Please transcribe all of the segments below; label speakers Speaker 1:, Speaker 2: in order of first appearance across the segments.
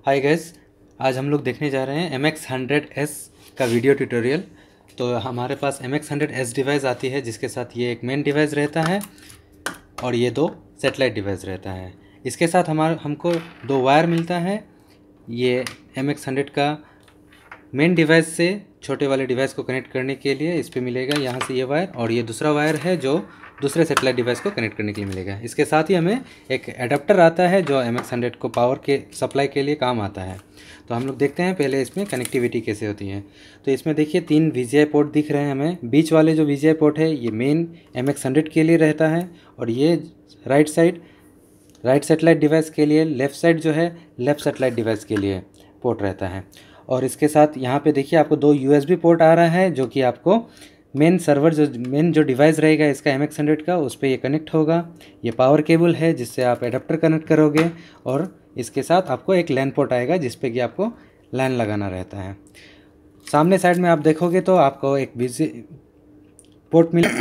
Speaker 1: Hi guys, आज हम लोग देखने जा रहे हैं MX100S का वीडियो ट्यूटोरियल। तो हमारे पास MX100S डिवाइस आती है जिसके साथ ये एक मेन डिवाइस रहता है और ये दो सेटेलाइट डिवाइस रहता है। इसके साथ हमको दो वायर मिलता है। ये MX100 का मेन डिवाइस से छोटे वाले डिवाइस को कनेक्ट करने के लिए इस पर मिलेगा यहाँ से ये वायर, और ये दूसरा वायर है जो दूसरे सेटेलाइट डिवाइस को कनेक्ट करने के लिए मिलेगा। इसके साथ ही हमें एक एडाप्टर आता है जो MX100 को पावर के सप्लाई के लिए काम आता है। तो हम लोग देखते हैं पहले इसमें कनेक्टिविटी कैसे होती है। तो इसमें देखिए 3 VGA पोर्ट दिख रहे हैं हमें। बीच वाले जो VGA पोर्ट है ये मेन MX100 के लिए रहता है, और ये राइट सेटेलाइट डिवाइस के लिए, लेफ़्ट साइड जो है लेफ़्ट सेटेलाइट डिवाइस के लिए पोर्ट रहता है। और इसके साथ यहाँ पे देखिए आपको 2 USB पोर्ट आ रहा है जो कि आपको मेन जो डिवाइस रहेगा इसका MX100 का, उस पर ये कनेक्ट होगा। ये पावर केबल है जिससे आप एडाप्टर कनेक्ट करोगे, और इसके साथ आपको एक लैन पोर्ट आएगा जिस पे कि आपको लैन लगाना रहता है। सामने साइड में आप देखोगे तो आपको एक बिजी पोर्ट मिल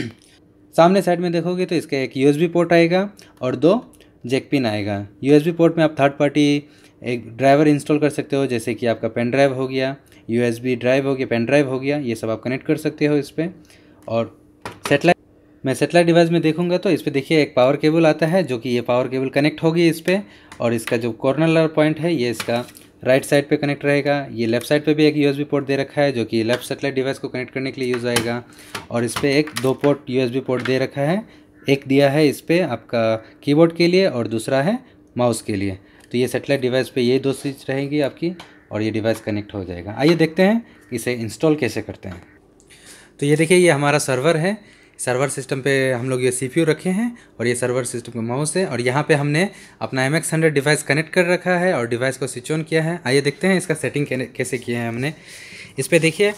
Speaker 1: सामने साइड में देखोगे तो इसका एक USB पोर्ट आएगा और 2 जैक पिन आएगा। USB पोर्ट में आप थर्ड पार्टी एक ड्राइवर इंस्टॉल कर सकते हो, जैसे कि आपका पेन ड्राइव हो गया, USB ड्राइव हो गया, पेन ड्राइव हो गया, ये सब आप कनेक्ट कर सकते हो इस पर। और सेटेलाइट डिवाइस में देखूंगा तो इस पर देखिए एक पावर केबल आता है जो कि ये पावर केबल कनेक्ट होगी इस पर, और इसका जो कॉर्नर पॉइंट है ये इसका राइट साइड पे कनेक्ट रहेगा। ये लेफ्ट साइड पे भी एक USB पोर्ट दे रखा है जो कि लेफ्ट सेटेलाइट डिवाइस को कनेक्ट करने के लिए यूज़ आएगा, और इस पर एक 2 पोर्ट USB पोर्ट दे रखा है। एक दिया है इस पर आपका कीबोर्ड के लिए और दूसरा है माउस के लिए। तो ये सेटेलाइट डिवाइस पे ये 2 चीज़ रहेगी आपकी, और ये डिवाइस कनेक्ट हो जाएगा। आइए देखते हैं इसे इंस्टॉल कैसे करते हैं। तो ये देखिए ये हमारा सर्वर है। सर्वर सिस्टम पे हम लोग ये CPU रखे हैं, और ये सर्वर सिस्टम का माउस है, और यहाँ पे हमने अपना MX100 डिवाइस कनेक्ट कर रखा है और डिवाइस को स्विच ऑन किया है। आइए देखते हैं इसका सेटिंग कैसे किया है हमने। इस पर देखिए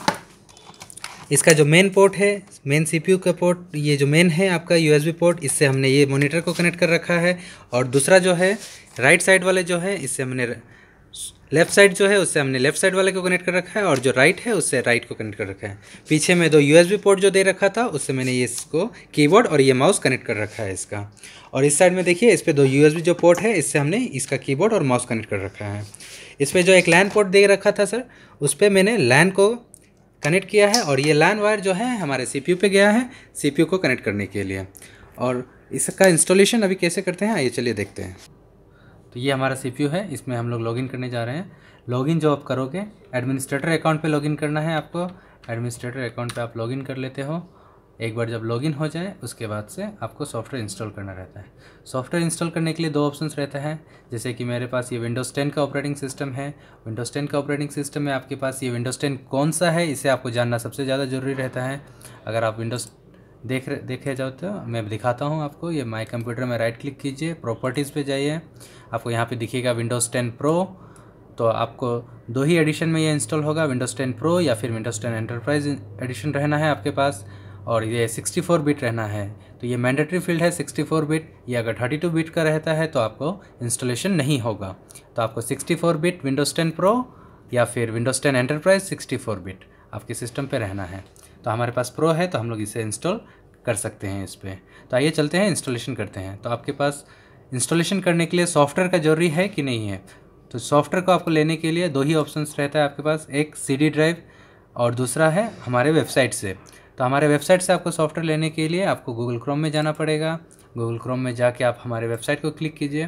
Speaker 1: इसका जो मेन पोर्ट है, मेन CPU का पोर्ट, ये जो मेन है आपका USB पोर्ट, इससे हमने ये मॉनिटर को कनेक्ट कर रखा है। और दूसरा जो है राइट साइड वाले जो है, इससे हमने लेफ़्ट साइड जो है उससे हमने लेफ़्ट साइड वाले को कनेक्ट कर रखा है, और जो राइट है उससे राइट को कनेक्ट कर रखा है। पीछे में 2 USB पोर्ट जो दे रखा था उससे मैंने ये इसको कीबोर्ड और ये माउस कनेक्ट कर रखा है इसका। और इस साइड में देखिए इस पर 2 USB जो पोर्ट है इससे हमने इसका कीबोर्ड और माउस कनेक्ट कर रखा है। इस पर जो एक लैन पोर्ट दे रखा था सर, उस पर मैंने लैन को कनेक्ट किया है, और ये लैन वायर जो है हमारे CPU पे गया है CPU को कनेक्ट करने के लिए। और इसका इंस्टॉलेशन अभी कैसे करते हैं आइए चलिए देखते हैं। तो ये हमारा CPU है, इसमें हम लोग लॉगिन करने जा रहे हैं। लॉगिन जो आप करोगे एडमिनिस्ट्रेटर अकाउंट पे लॉगिन करना है आपको। एडमिनिस्ट्रेटर अकाउंट पे आप लॉगिन कर लेते हो। एक बार जब लॉगिन हो जाए उसके बाद से आपको सॉफ्टवेयर इंस्टॉल करना रहता है। सॉफ्टवेयर इंस्टॉल करने के लिए 2 ऑप्शंस रहते हैं, जैसे कि मेरे पास ये Windows 10 का ऑपरेटिंग सिस्टम है। Windows 10 का ऑपरेटिंग सिस्टम में आपके पास ये Windows 10 कौन सा है इसे आपको जानना सबसे ज़्यादा ज़रूरी रहता है। अगर आप विंडोज़ देखे जाओ तो मैं दिखाता हूँ आपको। ये माई कंप्यूटर में राइट क्लिक कीजिए, प्रॉपर्टीज़ पे जाइए, आपको यहाँ पे दिखेगा Windows 10 Pro। तो आपको 2 ही एडिशन में ये इंस्टॉल होगा, Windows 10 Pro या फिर Windows 10 एंटरप्राइज एडिशन रहना है आपके पास, और ये 64 बिट रहना है। तो ये मैंडेटरी फील्ड है 64 बिट। ये अगर 32 बिट का रहता है तो आपको इंस्टॉलेशन नहीं होगा। तो आपको 64 बिट Windows 10 Pro या फिर Windows 10 एंटरप्राइज 64 बिट आपके सिस्टम पे रहना है। तो हमारे पास प्रो है तो हम लोग इसे इंस्टॉल कर सकते हैं इस पर। तो आइए चलते हैं इंस्टॉलेशन करते हैं। तो आपके पास इंस्टॉलेशन करने के लिए सॉफ्टवेयर का ज़रूरी है कि नहीं है। तो सॉफ्टवेयर को आपको लेने के लिए 2 ही ऑप्शंस रहता है आपके पास, एक CD ड्राइव और दूसरा है हमारे वेबसाइट से। तो हमारे वेबसाइट से आपको सॉफ्टवेयर लेने के लिए आपको गूगल क्रोम में जाना पड़ेगा। गूगल क्रोम में जाके आप हमारे वेबसाइट को क्लिक कीजिए,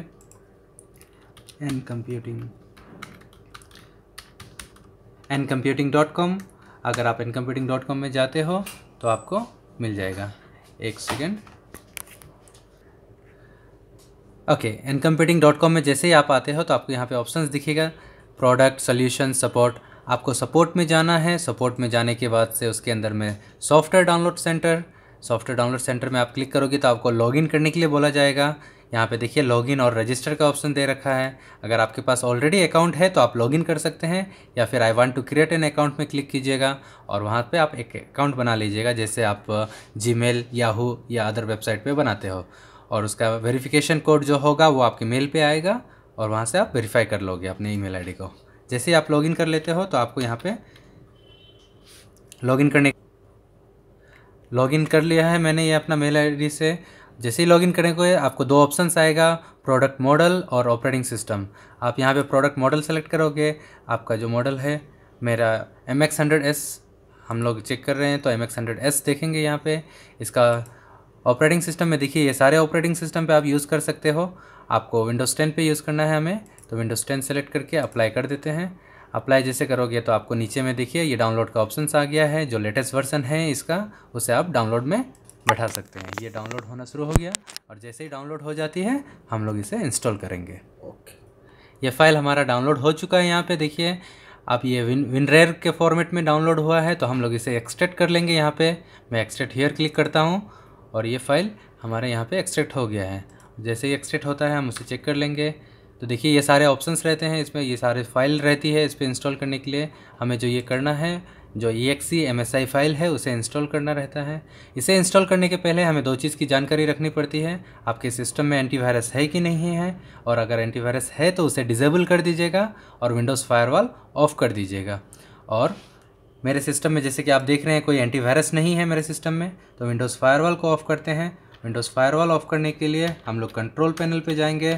Speaker 1: ncomputing.com। अगर आप ncomputing.com में जाते हो तो आपको मिल जाएगा। एक सेकेंड। ओके, ncomputing.com में जैसे ही आप आते हो तो आपको यहाँ पे ऑप्शंस दिखेगा, प्रोडक्ट, सोल्यूशन, सपोर्ट। आपको सपोर्ट में जाना है। सपोर्ट में जाने के बाद से उसके अंदर में सॉफ्टवेयर डाउनलोड सेंटर में आप क्लिक करोगे तो आपको लॉगिन करने के लिए बोला जाएगा। यहाँ पे देखिए लॉगिन और रजिस्टर का ऑप्शन दे रखा है। अगर आपके पास ऑलरेडी अकाउंट है तो आप लॉगिन कर सकते हैं, या फिर I want to create an account में क्लिक कीजिएगा और वहाँ पे आप एक अकाउंट बना लीजिएगा, जैसे आप Gmail, याहू या अदर वेबसाइट पे बनाते हो। और उसका वेरिफिकेशन कोड जो होगा वो आपके मेल पे आएगा, और वहाँ से आप वेरीफाई कर लोगे अपने ईमेल आईडी को। जैसे ही आप लॉगिन कर लेते हो तो आपको यहाँ पे लॉगिन कर लिया है मैंने ये अपना मेल आईडी से। जैसे ही लॉगिन करेंगे आपको दो ऑप्शंस आएगा, प्रोडक्ट मॉडल और ऑपरेटिंग सिस्टम। आप यहाँ पे प्रोडक्ट मॉडल सेलेक्ट करोगे। आपका जो मॉडल है मेरा MX100S हम लोग चेक कर रहे हैं, तो MX100S देखेंगे यहाँ पे। इसका ऑपरेटिंग सिस्टम में देखिए ये सारे ऑपरेटिंग सिस्टम पे आप यूज़ कर सकते हो। आपको विंडोज़ 10 पे यूज़ करना है हमें, तो विंडोज़ 10 सेलेक्ट करके अप्लाई कर देते हैं। अप्लाई जैसे करोगे तो आपको नीचे में देखिए ये डाउनलोड का ऑप्शंस आ गया है। जो लेटेस्ट वर्जन है इसका उसे आप डाउनलोड में बैठा सकते हैं। ये डाउनलोड होना शुरू हो गया और जैसे ही डाउनलोड हो जाती है हम लोग इसे इंस्टॉल करेंगे। ओके, ये फाइल हमारा डाउनलोड हो चुका है। यहाँ पे देखिए आप ये WinRAR के फॉर्मेट में डाउनलोड हुआ है, तो हम लोग इसे एक्सट्रैक्ट कर लेंगे। यहाँ पे मैं एक्सट्रैक्ट हियर क्लिक करता हूँ और ये फाइल हमारे यहाँ पे एक्सट्रैक्ट हो गया है। जैसे ही एक्सट्रैक्ट होता है हम उसे चेक कर लेंगे। तो देखिए ये सारे ऑप्शंस रहते हैं इसमें, ये सारे फाइल रहती है इस पर इंस्टॉल करने के लिए। हमें जो ये करना है, जो exe MSI फाइल है उसे इंस्टॉल करना रहता है। इसे इंस्टॉल करने के पहले हमें दो चीज़ की जानकारी रखनी पड़ती है, आपके सिस्टम में एंटीवायरस है कि नहीं है, और अगर एंटीवायरस है तो उसे डिसेबल कर दीजिएगा और विंडोज़ फायरवॉल ऑफ़ कर दीजिएगा। और मेरे सिस्टम में जैसे कि आप देख रहे हैं कोई एंटीवायरस नहीं है मेरे सिस्टम में, तो विंडोज़ फायरवॉल को ऑफ़ करते हैं। विंडोज़ फायरवॉल ऑफ़ करने के लिए हम लोग कंट्रोल पैनल पे जाएंगे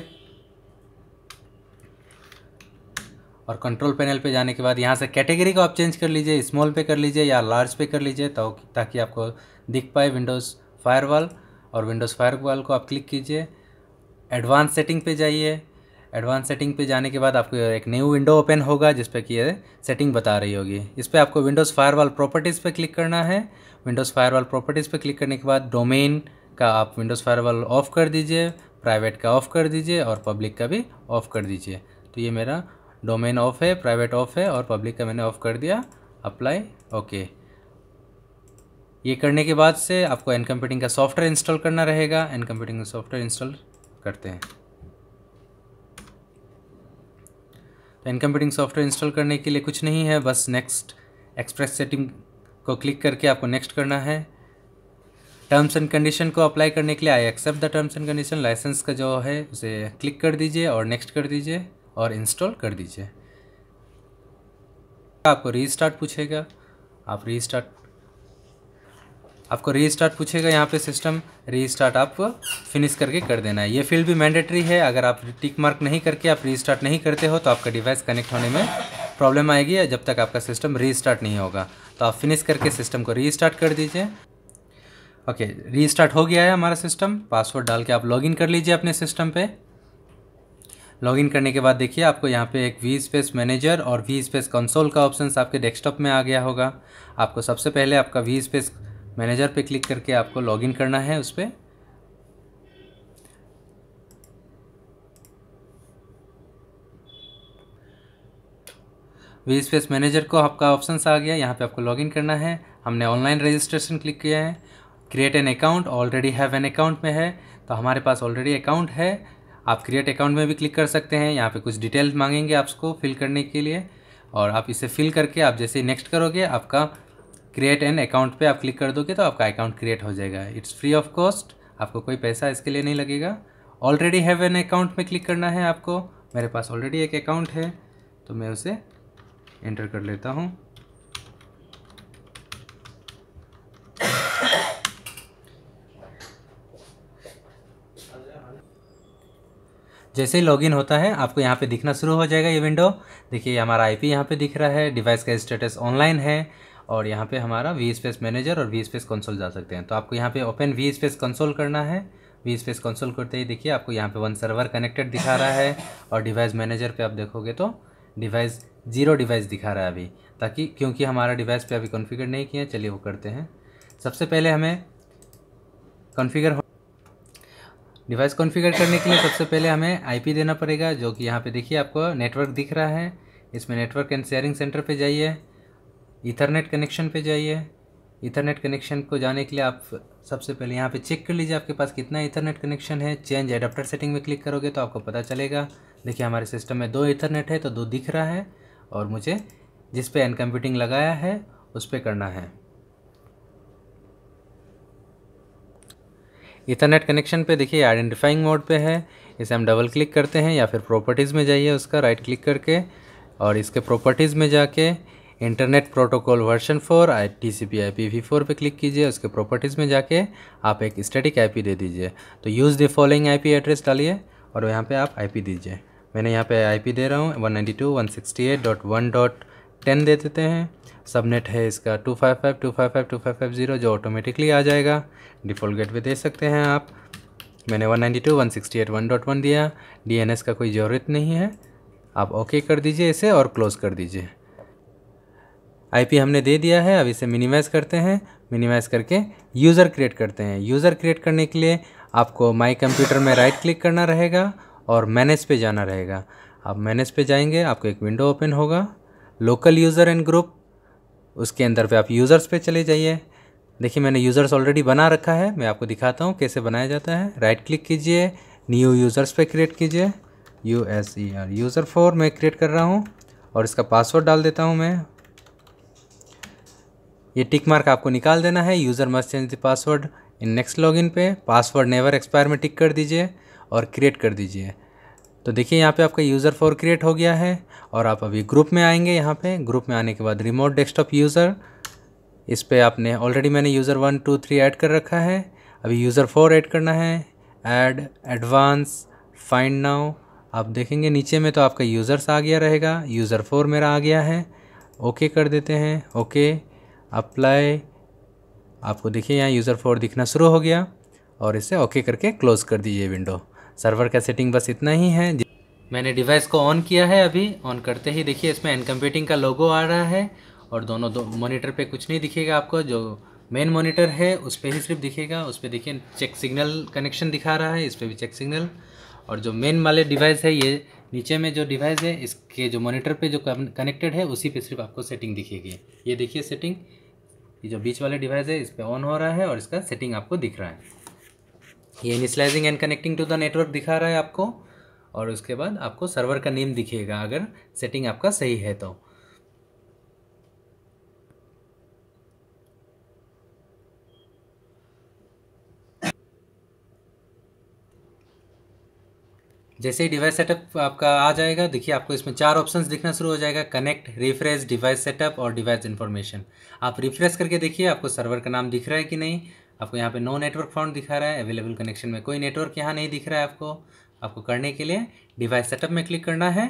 Speaker 1: और कंट्रोल पैनल पे जाने के बाद यहाँ से कैटेगरी को आप चेंज कर लीजिए, स्मॉल पे कर लीजिए या लार्ज पे कर लीजिए, ताकि आपको दिख पाए विंडोज़ फायरवॉल। और विंडोज़ फायरवॉल को आप क्लिक कीजिए, एडवांस सेटिंग पे जाइए। एडवांस सेटिंग पे जाने के बाद आपको एक न्यू विंडो ओपन होगा जिस पे कि ये सेटिंग बता रही होगी। इस पर आपको विंडोज़ फायरवॉल प्रॉपर्टीज़ पे क्लिक करना है। विंडोज़ फायरवॉल प्रॉपर्टीज़ पे क्लिक करने के बाद डोमेन का आप विंडोज़ फायरवॉल ऑफ़ कर दीजिए, प्राइवेट का ऑफ़ कर दीजिए और पब्लिक का भी ऑफ़ कर दीजिए। तो ये मेरा डोमेन ऑफ है, प्राइवेट ऑफ है और पब्लिक का मैंने ऑफ़ कर दिया। Apply, okay. ये करने के बाद से आपको एनकम्प्यूटिंग का सॉफ्टवेयर इंस्टॉल करना रहेगा। एनकम्प्यूटिंग का सॉफ्टवेयर इंस्टॉल करते हैं। तो एनकम्प्यूटिंग सॉफ्टवेयर इंस्टॉल करने के लिए कुछ नहीं है, बस नेक्स्ट एक्सप्रेस सेटिंग को क्लिक करके आपको नेक्स्ट करना है। टर्म्स एंड कंडीशन को अप्लाई करने के लिए I accept the terms and condition, license का जो है उसे क्लिक कर दीजिए और नेक्स्ट कर दीजिए और इंस्टॉल कर दीजिए। आपको रीस्टार्ट पूछेगा, आपको रीस्टार्ट पूछेगा। यहाँ पे सिस्टम रीस्टार्ट आप फिनिश करके कर देना है। ये फील्ड भी मैंडेटरी है, अगर आप टिक मार्क नहीं करके आप रीस्टार्ट नहीं करते हो तो आपका डिवाइस कनेक्ट होने में प्रॉब्लम आएगी जब तक आपका सिस्टम रीस्टार्ट नहीं होगा। तो आप फिनिश करके सिस्टम को रीस्टार्ट कर दीजिए। ओके, रीस्टार्ट हो गया है हमारा सिस्टम। पासवर्ड डाल के आप लॉगिन कर लीजिए अपने सिस्टम पे। लॉगिन करने के बाद देखिए आपको यहाँ पे एक vSpace मैनेजर और vSpace कंसोल का ऑप्शन आपके डेस्कटॉप में आ गया होगा। आपको सबसे पहले आपका vSpace मैनेजर पे क्लिक करके आपको लॉगिन करना है उस पर। vSpace मैनेजर को आपका ऑप्शन आ गया, यहाँ पे आपको लॉगिन करना है। हमने ऑनलाइन रजिस्ट्रेशन क्लिक किया है। Create an account, already have an account में है, तो हमारे पास ऑलरेडी अकाउंट है। आप क्रिएट अकाउंट में भी क्लिक कर सकते हैं। यहाँ पे कुछ डिटेल्स मांगेंगे आपको फिल करने के लिए और आप इसे फिल करके आप जैसे ही नेक्स्ट करोगे आपका क्रिएट एन अकाउंट पे आप क्लिक कर दोगे तो आपका अकाउंट क्रिएट हो जाएगा। इट्स फ्री ऑफ कॉस्ट, आपको कोई पैसा इसके लिए नहीं लगेगा। ऑलरेडी हैव एन अकाउंट में क्लिक करना है आपको। मेरे पास ऑलरेडी एक अकाउंट है तो मैं उसे एंटर कर लेता हूँ। जैसे ही लॉगिन होता है आपको यहाँ पे दिखना शुरू हो जाएगा ये विंडो। देखिए हमारा आईपी यहाँ पे दिख रहा है, डिवाइस का स्टेटस ऑनलाइन है और यहाँ पे हमारा vSpace मैनेजर और vSpace कंसोल जा सकते हैं। तो आपको यहाँ पे ओपन vSpace कंसोल करना है। vSpace कंसोल करते ही देखिए आपको यहाँ पे 1 सर्वर कनेक्टेड दिखा रहा है और डिवाइस मैनेजर पे आप देखोगे तो डिवाइस 0 डिवाइस दिखा रहा है अभी, ताकि क्योंकि हमारा डिवाइस पे अभी कॉन्फ़िगर नहीं किया। चलिए वो करते हैं। सबसे पहले हमें डिवाइस कॉन्फ़िगर करने के लिए सबसे पहले हमें आईपी देना पड़ेगा, जो कि यहाँ पे देखिए आपको नेटवर्क दिख रहा है। इसमें नेटवर्क एंड शेयरिंग सेंटर पे जाइए, ईथरनेट कनेक्शन पे जाइए। ईथरनेट कनेक्शन को जाने के लिए आप सबसे पहले यहाँ पे चेक कर लीजिए आपके पास कितना ईथरनेट कनेक्शन है। चेंज एडाप्टर सेटिंग में क्लिक करोगे तो आपको पता चलेगा। देखिए हमारे सिस्टम में 2 ईथरनेट है तो 2 दिख रहा है और मुझे जिस पे एनकम्प्यूटिंग लगाया है उस पर करना है। ईथरनेट कनेक्शन पे देखिए आइडेंटिफाइंग मोड पे है, इसे हम डबल क्लिक करते हैं या फिर प्रॉपर्टीज़ में जाइए उसका राइट क्लिक करके और इसके प्रॉपर्टीज़ में जाके internet protocol version 4 TCP IPv4 पे क्लिक कीजिए। उसके प्रॉपर्टीज़ में जाके आप एक स्टैटिक आईपी दे दीजिए। तो use the following IP address डालिए और यहाँ पे आप आईपी दीजिए। मैंने यहाँ पे आईपी दे रहा हूँ 192.168.1.10 दे देते हैं। सबनेट है इसका 255.255.255.0 जो ऑटोमेटिकली आ जाएगा। डिफ़ॉल्ट गेटवे दे सकते हैं आप। मैंने 192.168.1.1 दिया। DNS का कोई ज़रूरत नहीं है। आप ओके कर दीजिए इसे और क्लोज़ कर दीजिए। आईपी हमने दे दिया है। अब इसे मिनिमाइज़ करते हैं। मिनिमाइज़ करके यूज़र क्रिएट करते हैं। यूज़र क्रिएट करने के लिए आपको माई कंप्यूटर में राइट क्लिक करना रहेगा और मैनेज पे जाना रहेगा। आप मैनेज पे जाएंगे, आपको एक विंडो ओपन होगा, लोकल यूज़र एंड ग्रुप। उसके अंदर पे आप यूज़र्स पे चले जाइए। देखिए मैंने यूज़र्स ऑलरेडी बना रखा है। मैं आपको दिखाता हूँ कैसे बनाया जाता है। राइट क्लिक कीजिए, न्यू यूज़र्स पे क्रिएट कीजिए। यूज़र 4 मैं क्रिएट कर रहा हूँ और इसका पासवर्ड डाल देता हूँ मैं। ये टिक मार्क आपको निकाल देना है। User must change the password in next login पे। पासवर्ड नेवर एक्सपायर में टिक कर दीजिए और क्रिएट कर दीजिए। तो देखिए यहाँ पे आपका यूज़र 4 क्रिएट हो गया है। और आप अभी ग्रुप में आएंगे। यहाँ पे ग्रुप में आने के बाद रिमोट डेस्कटॉप यूज़र, इस पे आपने ऑलरेडी मैंने यूज़र 1 2 3 ऐड कर रखा है। अभी यूज़र 4 ऐड करना है। Add advance find now. आप देखेंगे नीचे में तो आपका यूज़र्स आ गया रहेगा। यूज़र 4 मेरा आ गया है। ओके कर देते हैं। Okay apply. आपको देखिए यहाँ यूज़र 4 दिखना शुरू हो गया और इसे ओके करके क्लोज़ कर दीजिए विंडो। सर्वर का सेटिंग बस इतना ही है। मैंने डिवाइस को ऑन किया है। अभी ऑन करते ही देखिए इसमें एनकम्प्यूटिंग का लोगो आ रहा है और दोनों मॉनिटर पे कुछ नहीं दिखेगा आपको। जो मेन मॉनिटर है उस पर ही सिर्फ दिखेगा। उस पर देखिए चेक सिग्नल कनेक्शन दिखा रहा है, इस पर भी चेक सिग्नल। और जो मेन वाले डिवाइस है ये नीचे में जो डिवाइस है इसके जो मॉनिटर पे जो कनेक्टेड है उसी पे सिर्फ आपको सेटिंग दिखेगी। ये देखिए सेटिंग, ये जो बीच वाले डिवाइस है इस पर ऑन हो रहा है और इसका सेटिंग आपको दिख रहा है। ये initializing and connecting to the network दिखा रहा है आपको। और उसके बाद आपको सर्वर का नेम दिखेगा अगर सेटिंग आपका सही है तो। जैसे ही डिवाइस सेटअप आपका आ जाएगा देखिए आपको इसमें 4 ऑप्शंस दिखना शुरू हो जाएगा। कनेक्ट, रिफ्रेश, डिवाइस सेटअप और डिवाइस इन्फॉर्मेशन। आप रिफ्रेश करके देखिए आपको सर्वर का नाम दिख रहा है कि नहीं। आपको यहाँ पे नो नेटवर्क फाउंड दिखा रहा है। अवेलेबल कनेक्शन में कोई नेटवर्क यहाँ नहीं दिख रहा है आपको करने के लिए डिवाइस सेटअप में क्लिक करना है।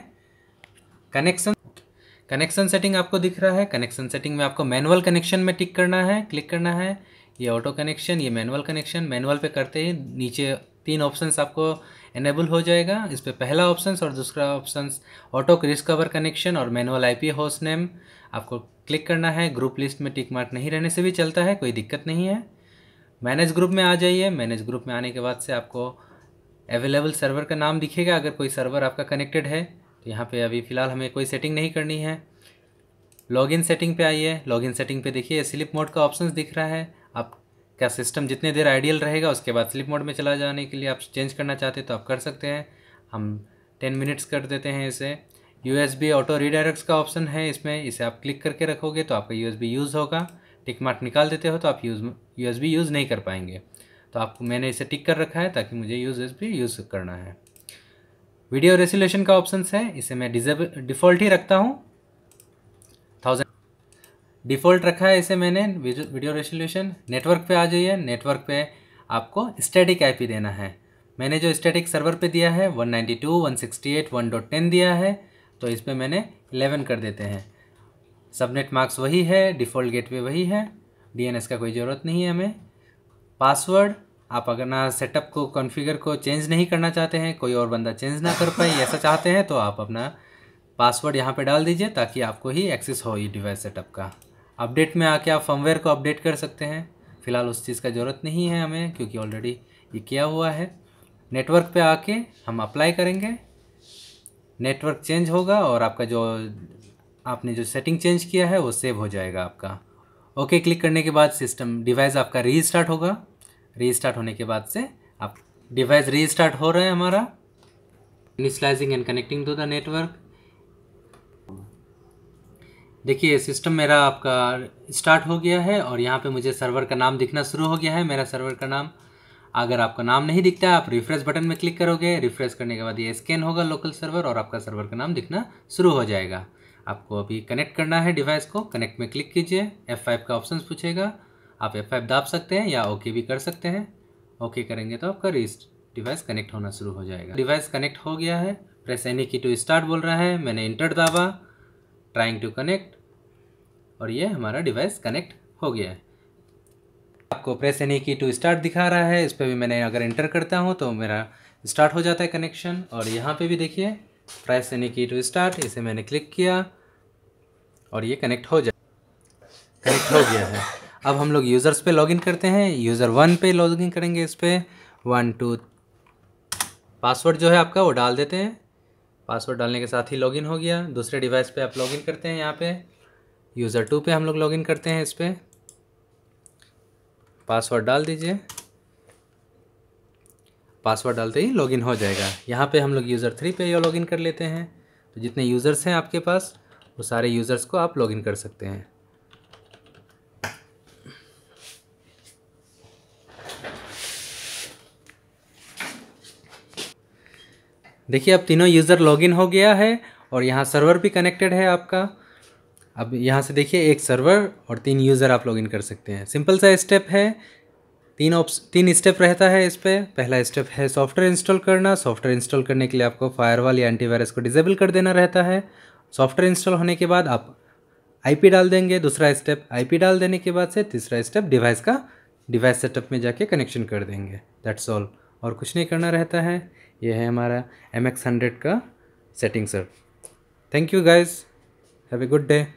Speaker 1: कनेक्शन सेटिंग आपको दिख रहा है। कनेक्शन सेटिंग में आपको मैनुअल कनेक्शन में टिक करना है, क्लिक करना है। ये ऑटो कनेक्शन, ये मैनुअल कनेक्शन। मैनुअल पे करते ही नीचे 3 ऑप्शंस आपको इनेबल हो जाएगा। इस पर पहला ऑप्शंस और दूसरा ऑप्शंस ऑटो रिकवर कनेक्शन और मैनुअल आईपी होस्ट नेम आपको क्लिक करना है। ग्रुप लिस्ट में टिक मार्क नहीं रहने से भी चलता है, कोई दिक्कत नहीं है। मैनेज ग्रुप में आ जाइए। मैनेज ग्रुप में आने के बाद से आपको अवेलेबल सर्वर का नाम दिखेगा। अगर कोई सर्वर आपका कनेक्टेड है तो यहाँ पे अभी फ़िलहाल हमें कोई सेटिंग नहीं करनी है। लॉगिन सेटिंग पे आइए। लॉगिन सेटिंग पे देखिए स्लीप मोड का ऑप्शंस दिख रहा है। आप क्या सिस्टम जितने देर आइडियल रहेगा उसके बाद स्लीप मोड में चला जाने के लिए आप चेंज करना चाहते हैं तो आप कर सकते हैं। हम 10 मिनट्स कर देते हैं इसे। USB ऑटो रीडायरेक्ट्स का ऑप्शन है इसमें, इसे आप क्लिक करके रखोगे तो आपका USB यूज़ होगा। टिक मार्क निकाल देते हो तो आप USB यूज़ नहीं कर पाएंगे। तो आपको मैंने इसे टिक कर रखा है ताकि मुझे USB यूज़ करना है। वीडियो रेजोल्यूशन का ऑप्शन है, इसे मैं डिफ़ॉल्ट ही रखता हूँ। 1000 डिफ़ॉल्ट रखा है इसे मैंने वीडियो रेजोल्यूशन। नेटवर्क पे आ जाइए। नेटवर्क पे आपको स्टैटिक आईपी देना है। मैंने जो स्टैटिक सर्वर पे दिया है 192.168.1.10 दिया है तो इस पर मैंने 11 कर देते हैं। सबनेट मार्क्स वही है, डिफ़ॉल्ट गेटवे वही है, DNS का कोई ज़रूरत नहीं है हमें। पासवर्ड आप अगर ना सेटअप को कॉन्फ़िगर को चेंज नहीं करना चाहते हैं, कोई और बंदा चेंज ना कर पाए ऐसा चाहते हैं तो आप अपना पासवर्ड यहाँ पे डाल दीजिए ताकि आपको ही एक्सेस हो ये डिवाइस सेटअप का। अपडेट में आके आप फर्मवेयर को अपडेट कर सकते हैं। फ़िलहाल उस चीज़ का ज़रूरत नहीं है हमें क्योंकि ऑलरेडी ये किया हुआ है। नेटवर्क पे आके हम अप्लाई करेंगे। नेटवर्क चेंज होगा और आपका जो आपने जो सेटिंग चेंज किया है वो सेव हो जाएगा आपका। ओके क्लिक करने के बाद सिस्टम डिवाइस आपका रीस्टार्ट होगा। रीस्टार्ट होने के बाद से आप डिवाइस रीस्टार्ट हो रहा है हमारा। Initializing and connecting to the network. देखिए सिस्टम मेरा आपका स्टार्ट हो गया है और यहाँ पे मुझे सर्वर का नाम दिखना शुरू हो गया है। मेरा सर्वर का नाम, अगर आपका नाम नहीं दिखता है आप रिफ्रेश बटन में क्लिक करोगे। रिफ्रेश करने के बाद ये स्कैन होगा लोकल सर्वर और आपका सर्वर का नाम दिखना शुरू हो जाएगा। आपको अभी कनेक्ट करना है डिवाइस को। कनेक्ट में क्लिक कीजिए, F5 का ऑप्शन पूछेगा, आप F5 दाब सकते हैं या ओके भी कर सकते हैं। ओके करेंगे तो आपका डिवाइस कनेक्ट होना शुरू हो जाएगा। डिवाइस कनेक्ट हो गया है। Press any key to start बोल रहा है, मैंने इंटर दाबा, ट्राइंग टू कनेक्ट, और ये हमारा डिवाइस कनेक्ट हो गया है। आपको press any key to start दिखा रहा है, इस पर भी मैंने अगर इंटर करता हूँ तो मेरा स्टार्ट हो जाता है कनेक्शन। और यहाँ पे भी देखिए press any key to start, इसे मैंने क्लिक किया और ये कनेक्ट हो गया है। अब हम लोग यूज़र्स पे लॉगिन करते हैं। यूज़र 1 पे लॉगिन करेंगे। इस पर 1 2 पासवर्ड जो है आपका वो डाल देते हैं। पासवर्ड डालने के साथ ही लॉगिन हो गया। दूसरे डिवाइस पे आप लॉगिन करते हैं। यहाँ पे यूज़र 2 पे हम लोग लॉगिन करते हैं। इस पर पासवर्ड डाल दीजिए, पासवर्ड डालते ही लॉगिन हो जाएगा। यहाँ पे हम लोग यूज़र 3 पे ये लॉगिन कर लेते हैं। तो जितने यूज़र्स हैं आपके पास वो सारे यूज़र्स को आप लॉगिन कर सकते हैं। देखिए अब तीनों यूज़र लॉगिन हो गया है और यहाँ सर्वर भी कनेक्टेड है आपका। अब यहाँ से देखिए एक सर्वर और 3 यूज़र आप लॉगिन कर सकते हैं। सिंपल सा स्टेप है। 3 स्टेप रहता है इस पर। पहला स्टेप है सॉफ्टवेयर इंस्टॉल करना। सॉफ्टवेयर इंस्टॉल करने के लिए आपको फायरवॉल या एंटीवायरस को डिसेबल कर देना रहता है। सॉफ्टवेयर इंस्टॉल होने के बाद आप IP डाल देंगे। दूसरा स्टेप IP डाल देने के बाद से तीसरा स्टेप डिवाइस सेटअप में जाके कनेक्शन कर देंगे। दैट्स ऑल, और कुछ नहीं करना रहता है। ये है हमारा MX100 का setting sir. Thank you guys, have a good day.